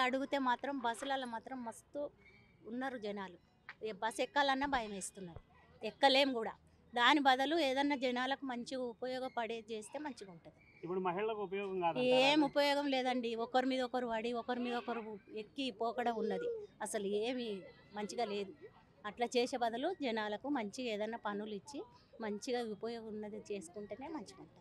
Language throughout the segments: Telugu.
అడిగితే మాత్రం బస్సులలో మాత్రం మస్తు ఉన్నారు జనాలు. బస్సు ఎక్కాలన్నా భయం వేస్తున్నారు, ఎక్కలేం కూడా. దాని బదులు ఏదన్నా జనాలకు మంచిగా ఉపయోగపడేది చేస్తే మంచిగా ఉంటుంది. ఇప్పుడు మహిళలకు ఉపయోగం కాదు, ఏం ఉపయోగం లేదండి. ఒకరి మీద ఒకరు పడి ఒకరి మీద ఒకరు ఎక్కి పోకడం ఉన్నది. అసలు ఏమి మంచిగా లేదు. అట్లా చేసే బదులు జనాలకు మంచిగా ఏదన్నా పనులు ఇచ్చి మంచిగా ఉపయోగం ఉన్నది చేసుకుంటేనే మంచిగా ఉంటుంది.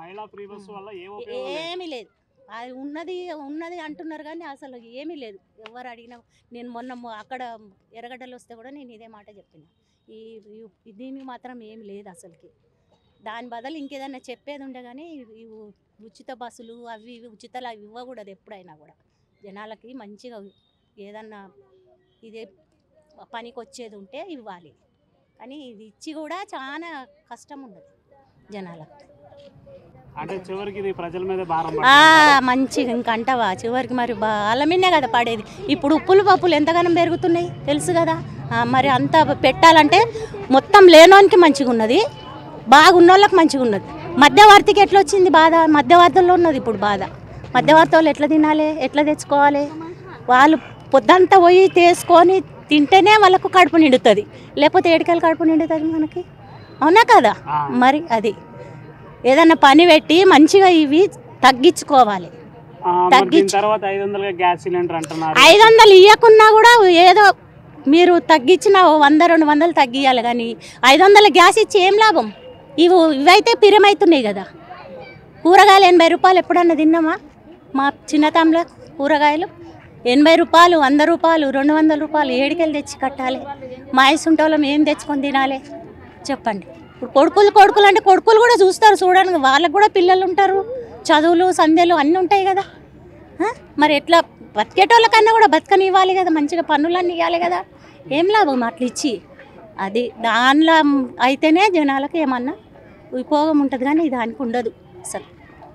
ఏమీ లేదు. అది ఉన్నది అంటున్నారు కానీ అసలు ఏమీ లేదు. ఎవరు అడిగినా నేను మొన్న అక్కడ ఎర్రగడ్డలు వస్తే కూడా నేను ఇదే మాట చెప్పిన. దీనికి మాత్రం ఏమి లేదు అసలుకి. దాని బదులు ఇంకేదన్నా చెప్పేది ఉండే కానీ ఉచిత బస్సులు అవి ఇవి ఉచితాలు అవి ఇవ్వకూడదు. ఎప్పుడైనా కూడా జనాలకి మంచిగా ఏదన్నా ఇదే పనికి వచ్చేది ఉంటే ఇవ్వాలి. కానీ ఇది ఇచ్చి కూడా చాలా కష్టం ఉన్నది జనాలకు. అంటే చివరికి ఇది ప్రజల మీద భారం మంచిగా ఇంకంటవా చివరికి మరి వాళ్ళ మీదే కదా పడేది. ఇప్పుడు ఉప్పులు పప్పులు ఎంతగానో పెరుగుతున్నాయి తెలుసు కదా. మరి అంత పెట్టాలంటే మొత్తం లేనోనికి మంచిగా ఉన్నది, బాగున్నోళ్ళకి మంచిగా ఉన్నది. మధ్యవర్తికి ఎట్లా వచ్చింది బాధ? మధ్యవర్తుల్లో ఉన్నది ఇప్పుడు బాధ. మధ్యవర్తి వాళ్ళు ఎట్లా తినాలి, ఎట్లా తెచ్చుకోవాలి? వాళ్ళు పొద్దంతా పోయి తీసుకొని తింటేనే వాళ్ళకు కడుపు నిండుతుంది, లేకపోతే ఏడికలు కడుపు నిండుతుంది మనకి. అవునా కదా? మరి అది ఏదన్నా పని పెట్టి మంచిగా ఇవి తగ్గించుకోవాలి. 500 ఇవ్వకున్నా కూడా ఏదో మీరు తగ్గించిన 100-200 తగ్గియాలి. కానీ 500 గ్యాస్ ఇచ్చి ఏం లాభం? ఇవైతే పిరమవుతున్నాయి కదా. కూరగాయలు 80 రూపాయలు ఎప్పుడన్నా తిన్నామా? మా చిన్నతనంలో కూరగాయలు 80 రూపాయలు, 100 రూపాయలు, 200 రూపాయలు ఏడికెళ్ళి తెచ్చి కట్టాలి. మా ఇసుంటోళ్ళం ఏం తెచ్చుకొని తినాలి చెప్పండి. ఇప్పుడు కొడుకులు అంటే కొడుకులు కూడా చూస్తారు చూడడానికి. వాళ్ళకు కూడా పిల్లలు ఉంటారు, చదువులు సంధ్యలు అన్నీ ఉంటాయి కదా. మరి ఎట్లా బతికేటోళ్ళకన్నా కూడా బతకనివ్వాలి కదా, మంచిగా పన్నులన్నీ ఇవ్వాలి కదా. ఏం లాభం అట్లా ఇచ్చి? అది దానిలో అయితేనే జనాలకు ఏమన్నా ఉపయోగం ఉంటుంది కానీ దానికి ఉండదు అసలు.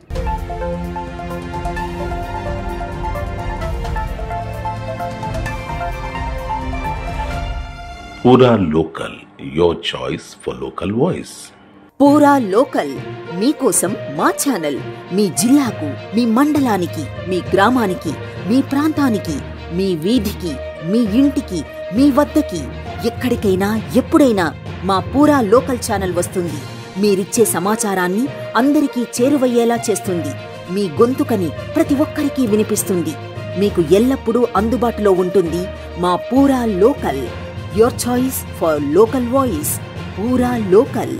పూరా local, your choice for local voice. పూరా లోకల్ మీకోసం మా ఛానల్. మీ జిల్లాకు, మీ మండలానికి, మీ గ్రామానికి, మీ ప్రాంతానికి, మీ వీధికి, మీ ఇంటికి, మీ వద్దకి, ఎక్కడికైనా ఎప్పుడైనా మా పూరా లోకల్ ఛానల్ వస్తుంది. మీరిచ్చే సమాచారాన్ని అందరికీ చేరువయ్యేలా చేస్తుంది. మీ గొంతుకని ప్రతి ఒక్కరికి వినిపిస్తుంది. మీకు ఎల్లప్పుడూ అందుబాటులో ఉంటుంది మా పూరా local. Your choice for local voice. Pura Local.